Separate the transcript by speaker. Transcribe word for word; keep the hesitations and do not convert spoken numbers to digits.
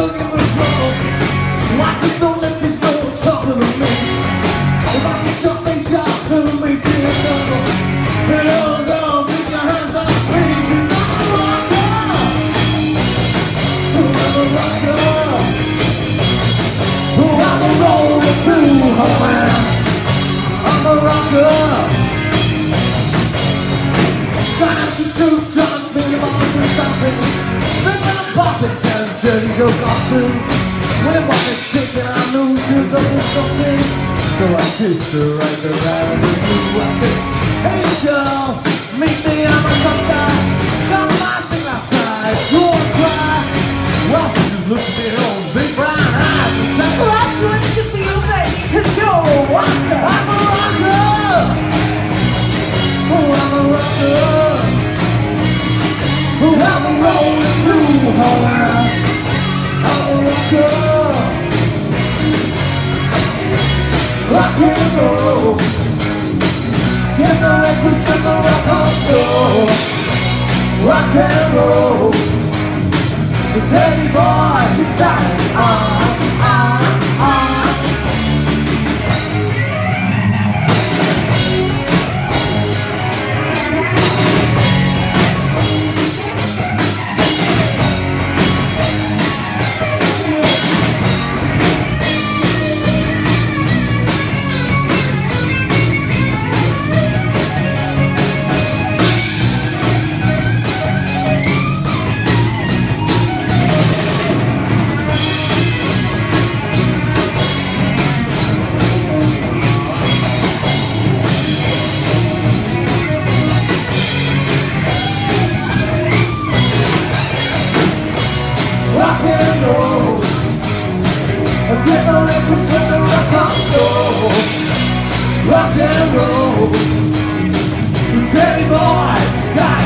Speaker 1: looking for trouble. Why just don't let this know what's talking to me? If I can shut things out, so it makes it a trouble. And all girls, keep your hands on the feet. I'm a rocker. I'm a rocker. Oh, I'm a roller too, oh man. I'm a rocker. Trying to do something about something. Then when I'm popping down, dirty go costume. When I'm walking shaking, I knew she was up to something. So I kissed her right around the blue. I said, hey girl, meet me, I'm a tough guy. Come on, sing outside, don't cry. Well, she just looked at me with those big brown eyes and said,
Speaker 2: well, I'm doing it for you, baby, cause you're a rocker.
Speaker 1: I'm a rocker. Oh, I'm a rocker. Oh, I'm a roller too hard. I'm a rocker. Rock and roll. Get the records and the rock on show. Rock and roll. Cause any boy who's starting on, on, on. Rock and roll. Get the records and the rock on show. Rock and roll. Teddy boy, stop.